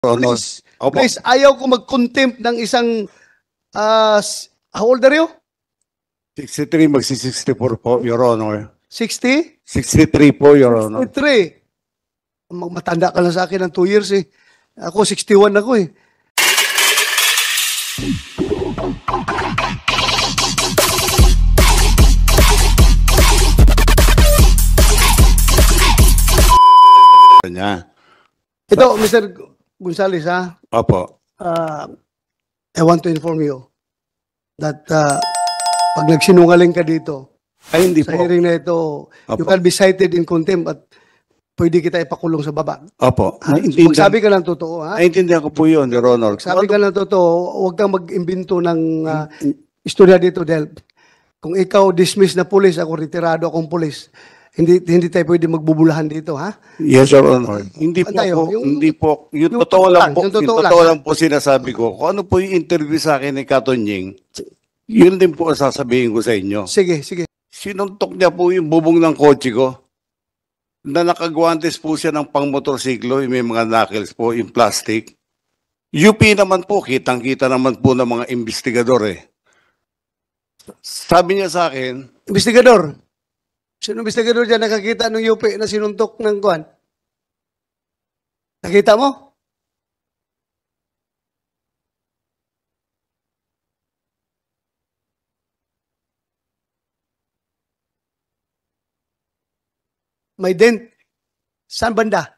Honor. Please, Opo. please, ayaw ko mag-contempt ng isang, how old are you? 63, magsi-64 po, Your Honor. 60? 63 po, Your Honor. 63. Matanda ka lang sa akin ng 2 years eh. Ako, 61 ako eh. Kanya. Ito, Mr. Gonzales, ha? Opo. I want to inform you that pag nagsinungaling ka dito, Ay, hindi sa po. hearing na ito, you Opo. can be cited in contempt at pwede kita ipakulong sa baba. Opo. Magsabi ka ng totoo, ha? Naintindihan ko po yun, Your Honor. Sabi ka ng totoo, huwag kang mag-imbento ng istorya dito dahil kung ikaw dismiss na pulis, ako retirado akong pulis, hindi tayo pwede magbubulahan dito, ha? Yes, Your Honor. Hindi po Tayo, po, hindi po. Yung yung totoo lang po, yung yung totoo totoo lang. lang po sinasabi ko. Kung ano po yung interview sa akin ni Katonying, yun din po ang sasabihin ko sa inyo. Sige, sige. Sinuntok niya po yung bubong ng kotse ko na nakagwantes po siya ng pang-motorsiklo, yung may mga knuckles po, yung plastic. UP naman po, kitang-kita naman po ng mga investigador eh. Sabi niya sa akin, Investigador. Sino investigador dyan nakakita ng UP na sinuntok ng kuwan? Nakita mo? May dent. Saan banda?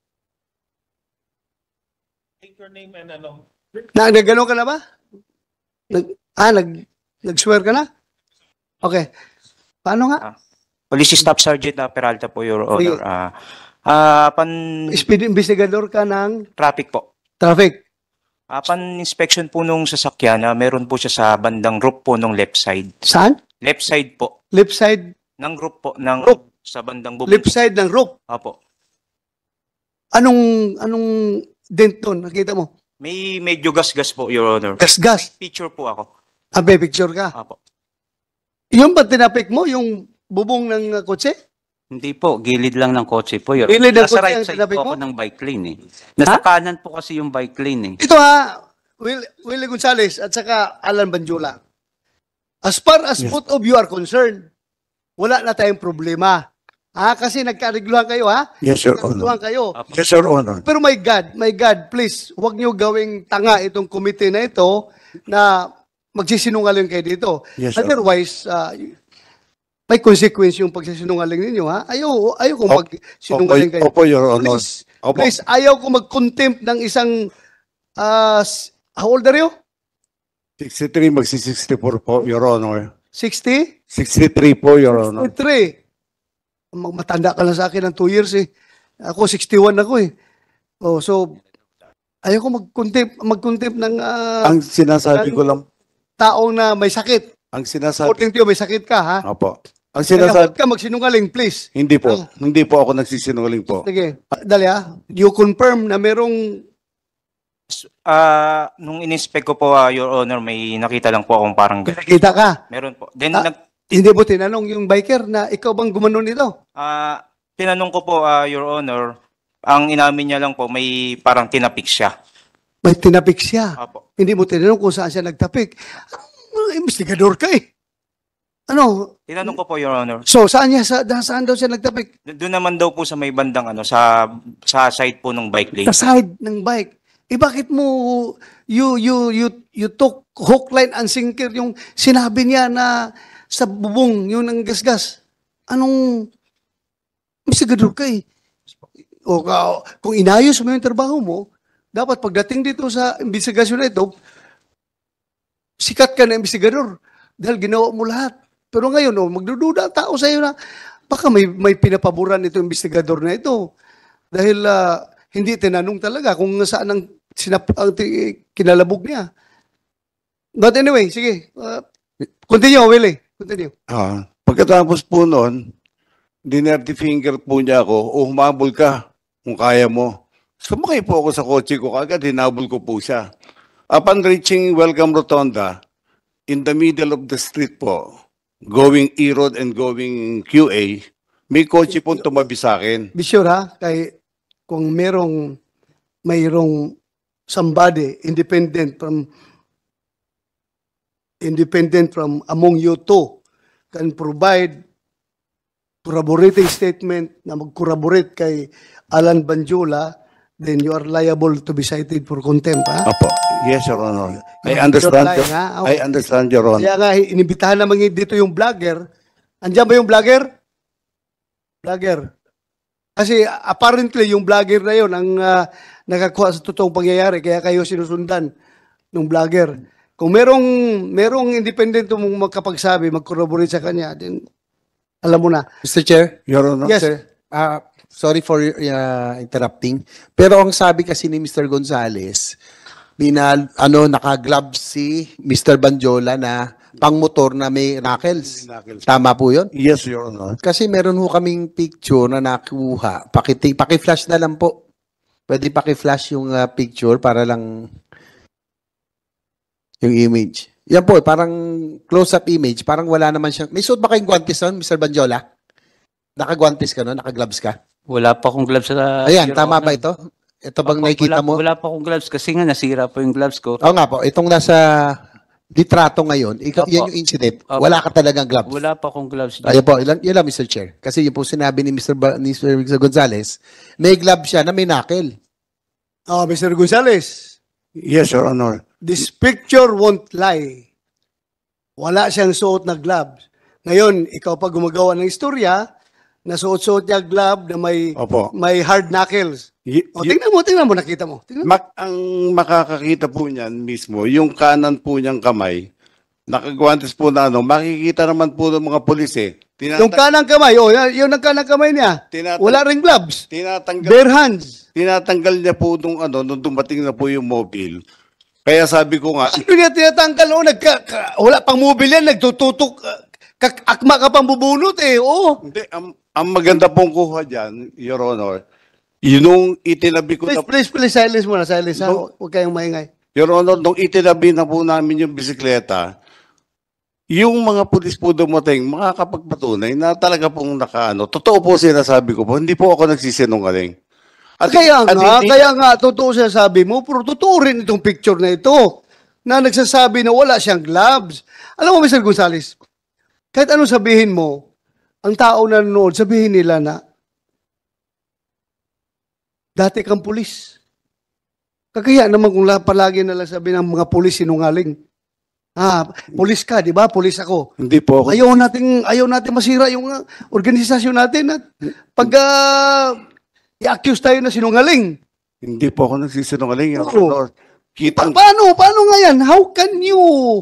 Take your name and ano. Nagano ka na ba? Nag-swear ka na? Okay. Paano nga? Police Staff Sergeant Peralta po, Your Sige. Honor. Speed investigador ka ng Traffic po. traffic. Pan-inspection po nung sasakyan, meron po siya sa bandang roof po nung left side. Saan? Left side po. Left side, Ng roof po, ng Roof. sa bandang bubong. left side ng roof. Apo. Anong dent doon? Nakita mo? May medyo gas-gas po, Your Honor. Gas-gas. Picture po ako. May picture ka. Apo. Yung ba tinapik mo? Yung bubong ng kotse? Hindi po, gilid lang ng kotse po. Your Gilid ng Nasa kotse ang right side sinabi po mo? ako ng bike lane eh. Nasa kanan po kasi yung bike lane eh. Ito ha, Willie Gonzales at saka Alan Banjula. As far as Yes. both of you are concerned, wala na tayong problema. Kasi nagkarigluhan kayo, ha? yes, Your Honor. Nagkarigluhan kayo. Yes, Your Honor. Pero my God, please, huwag niyo gawing tanga itong committee na ito na magsisinungaling kayo dito. Yes, sir. Otherwise, may consequence yung pagsisinungaling ninyo, ha? Ayaw kong magsinungaling kayo. Opo, Your Honor. Please, Opo. please, ayaw ko mag-contempt ng isang, how old are you? 63, magsi-64 po, Your Honor. 60? 63 po, Your Honor. 63. Matanda ka lang sa akin ng 2 years eh. Ako, 61 ako eh. Oh, so, ayaw ko mag-contempt ng Ang sinasabi ko lang, taong na may sakit. ang sinasabi, According to you, may sakit ka, ha? opo. Ang Kaya sinasabi, huwag ka magsinungaling, please. hindi po ako nagsisinungaling po. Sige, dali ha. You confirm na merong Nung in-inspect ko po, Your Honor, may nakita lang po akong parang nakita ka. meron po. Then, Hindi mo tinanong yung biker na ikaw bang gumanon nito? tinanong ko po, Your Honor, ang inamin niya lang po, may parang tinapik siya. May tinapik siya. Apo. Hindi mo tinanong kung saan siya nagtapik. Investigador ka eh. Ano? Tinanong ko po, Your Honor. So, saan daw siya nagtapik? Doon naman daw po sa may bandang sa side po ng bike lane. Sa side ng bike. Bakit mo you took hook, line, and sinker yung sinabi niya na sa bubong yun ang gasgas? Anong investigador ka eh? O kung inayos mo yung trabaho mo, dapat pagdating dito sa investigasyon na ito, sikat ka na investigador dahil ginawa mo lahat. Pero ngayon, magdududa ang tao sa iyo na baka may pinapaboran ito investigador na ito. Dahil hindi tinanong talaga kung saan ang kinalabog niya. But anyway, sige. Continue, Willie. Continue. Pagkatapos po noon, dinerty finger po niya ako, humabol ka kung kaya mo. Sumakay po ako sa kotse ko, kagad hinabol ko po siya. Upon reaching Welcome Rotonda, in the middle of the street po, going E-Road and going QA, may kotse po tumabi sa akin. Be sure ha, kung mayroong somebody independent from among you two can provide corroborating statement na mag-corroborate kay Alan Banjola, then you are liable to be cited for contempt, ha? Opo. Yes, Your Honor. I understand. Lying, ha? I understand, Your Honor. Kaya nga, inibitahan naman dito yung vlogger. Andiyan ba yung vlogger? Vlogger. Kasi apparently, yung vlogger na yun ang nakakuha sa totoong pangyayari, kaya kayo sinusundan ng vlogger. Kung merong independent mong makapagsabi, mag-corroborate sa kanya, then alam mo na. Mr. Chair? Your Honor. Yes. Sir, sorry for interrupting. Pero ang sabi kasi ni Mr. Gonzales, naka-gloves si Mr. Banjola na pang-motor na may knuckles. Tama po yun? Yes, Your Honor. Kasi meron ho kaming picture na nakuha. Paki-flash na lang po. Pwede paki-flash yung picture para lang yung image. Yan po, parang close-up image. Parang wala naman siyang... May suot ba kayong guantes nun, Mr. Banjola? Naka-guantes ka nun? Naka-gloves ka? Wala pa akong gloves sa... Ayan, Your tama Honor. ba ito? Ito bang nakikita mo? Wala pa akong gloves kasi nga nasira po yung gloves ko. Oo nga po, itong nasa litrato ngayon, Opo. yan yung incident. Opo. Wala ka talagang gloves. Wala pa akong gloves. Ayun po, yun lang, Mr. Chair. Kasi yun po sinabi ni Mr. Gonzales, may glove siya na may knuckle. Oh, Mr. Gonzales, Yes, Your Honor. this picture won't lie. Wala siyang suot na gloves. Ngayon, ikaw pa gumagawa ng istorya, nasuot-suot niya glove na Opo. may hard knuckles. O, tingnan mo, nakita mo. Tingnan mo. Ang makakakita po niyan mismo, yung kanan po niyang kamay, nakagwantes po na makikita naman po ng mga pulis eh. Yung kanang kamay, yun ang kanang kamay niya. Wala ring gloves. Tinatanggal, Bare hands. tinatanggal niya po nung nung dumating na po yung mobile. Kaya sabi ko nga, Ano niya tinatanggal? Wala pang mobile yan, nagtututok. Akma ka pang bubunot eh. Oo. hindi, ang maganda pong kuha dyan, Your Honor, yung itinabi ko na, Please, silence muna, silence ha. No. Huwag kayong maingay. Your Honor, nung itinabi na po namin yung bisikleta, yung mga pulis po dumating, makakapagpatunay na talaga pong totoo po sinasabi ko po, hindi po ako nagsisinungaling. Kaya nga, totoo sabi mo, pero totoo rin itong picture na ito, na nagsasabi na wala siyang gloves. Alam mo, Mr. Gonzales, kahit anong sabihin mo, ang tao na nanonood, sabihin nila na, dati kang pulis. Kagaya naman kung palagi nalang sabi ng mga pulis sinungaling. Pulis ka, di ba? Pulis ako. Hindi po ako. Ayaw natin masira yung organisasyon natin at pag i-accuse tayo na sinungaling. Hindi po ako nagsisinungaling, Your Oo. Honor. Kitang, Paano nga yan? How can you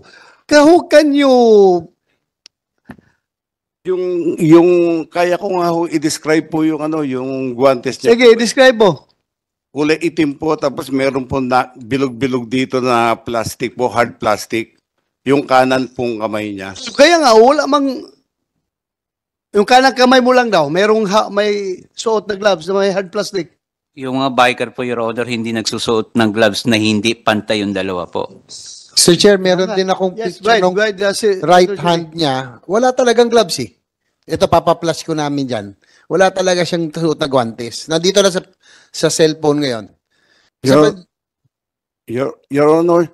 yung kaya ko nga ho i-describe po yung yung guantes niya. sige, describe mo. Kulay itim po, tapos meron po na bilog-bilog dito na plastic po, hard plastic. Yung kanan pong kamay niya. Kaya nga, wala mang yung kanang kamay mo lang daw, may suot na gloves na may hard plastic. Yung mga biker po, Your Honor, hindi nagsusuot ng gloves na hindi pantay yung dalawa po. Sir Chair, meron din akong Yes, picture ng right Sir hand niya. Wala talagang gloves eh. Ito, papaplash ko namin dyan. Wala talaga siyang suot na guantes. Nandito na sa cellphone ngayon. Your Honor,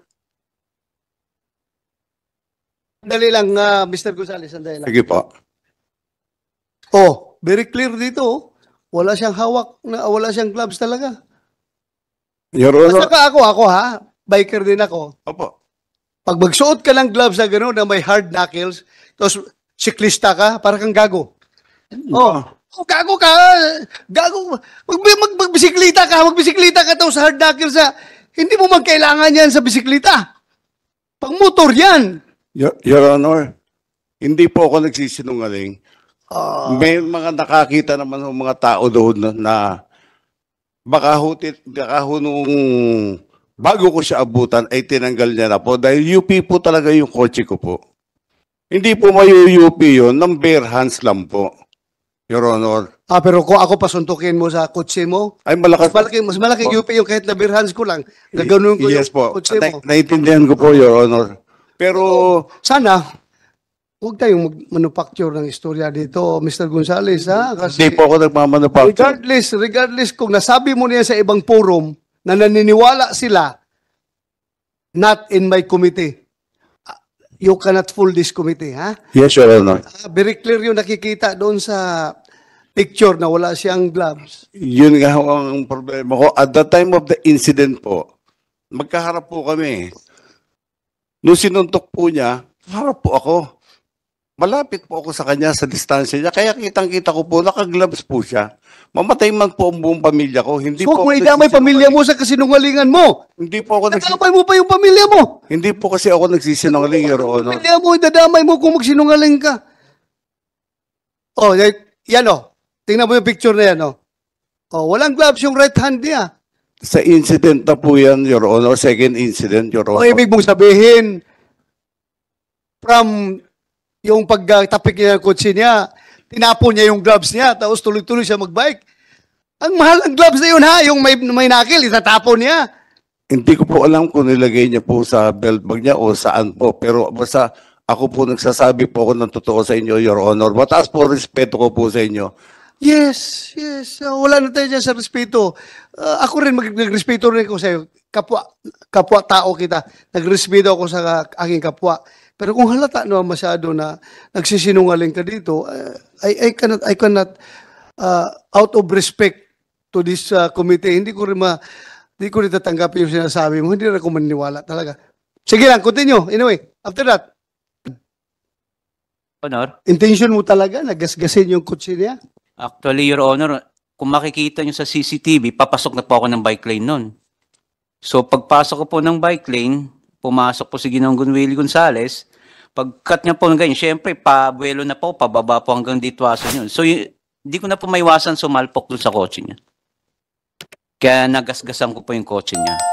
Sandali lang, Mr. Gonzales, sandali lang. sige po. Oh, very clear dito. Oh. Wala siyang hawak, wala siyang gloves talaga. Your At Honor, saka ako ha, biker din ako. opo. Pag magsuot ka ng gloves na gano'n na may hard knuckles, tapos siklista ka, para kang gago. Gago ka. Gago. Magbisiklita ka tapos hard knuckles hindi mo magkailangan yan sa bisiklita. Pang motor yan. Your Honor, hindi po ako nagsisinungaling. May mga nakakita naman ng mga tao doon na baka ho nung bago ko siya abutan ay tinanggal niya na po dahil UP po talaga yung kotse ko po. Hindi po mayu-UP yun, ng bare hands lang po, Your Honor. Pero kung ako pasuntukin mo sa kotse mo, Ay malakas. mas malaking UP yung kahit na bare hands ko lang. Gaganoon ko Yes yung po. kotse mo. Naiintindihan ko po, Your Honor. Pero Sana, huwag tayong manufacture ng istorya dito, Mr. Gonzales, ha? Kasi hindi po ako nagmamanufacture. regardless kung nasabi mo niya sa ibang forum na naniniwala sila not in my committee. You cannot fool this committee, ha? Yes, Your Honor. Very clear yung nakikita doon sa picture na wala siyang gloves. Yun nga ho ang problema ko. At the time of the incident po, magkaharap po kami. Nung sinuntok po niya, harap po ako. Malapit po ako sa kanya sa distansya niya. Kaya kitang-kita ko po, nakagloves po siya. Mamatay man po ang buong pamilya ko. Hindi So, po kung ako idamay nagsisinungaling. pamilya mo sa kasinungalingan mo, Hindi po ako nadamay mo pa yung pamilya mo. Hindi po kasi ako nagsisinungaling, Your Honor. Pamilya mo, idadamay mo kung magsinungaling ka. Oh, yan o. Tingnan mo yung picture na yan o. Oh, walang gloves yung right hand niya. Sa incident na po yan, Your Honor. Second incident, Your O Honor. ibig mong sabihin, from yung pagtapik niya ng kotse niya, tinapon niya yung gloves niya, tapos tuloy-tuloy siya magbike. Ang mahal ng gloves na yun ha, yung may nakil, itatapon niya. Hindi ko po alam kung nilagay niya po sa belt bag niya o saan po. Pero basta ako po nagsasabi po ako ng totoo sa inyo, Your Honor. Mataas po respeto ko po sa inyo. Yes, yes. Wala na tayo dyan sa respeto. Ako rin, nagrespeto rin ako sa'yo. Kapwa-tao kita. Nagrespeto ako sa aking kapwa. Pero kung halata naman masyado na nagsisinungaling ka dito, I cannot out of respect to this committee, hindi ko rin tatanggapin yung sinasabi mo. Hindi rin ako maniniwala talaga. Sige lang, continue. Anyway, after that, Honor, intention mo talaga, nagasgasin yung kutsi niya? actually, Your Honor, kung makikita nyo sa CCTV, papasok na po ako ng bike lane nun. So, pagpasok ko po ng bike lane, pumasok po si Ginong Willie Gonzales, pagkat niya po ng ganyan, syempre, pabuelo na po, pababa po hanggang dito aso yun. So, hindi ko na po maiwasan sumalpok dun sa kotse niya. Kaya nagasgasan ko po yung kotse niya.